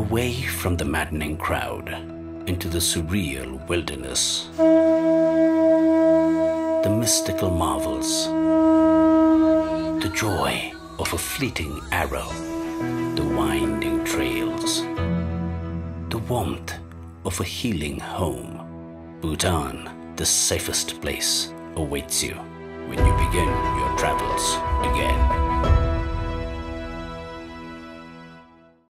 away from the maddening crowd into the surreal wilderness. The mystical marvels, the joy of a fleeting arrow, the winding trails, the warmth of a healing home. Bhutan, the safest place, awaits you when you begin your travels again.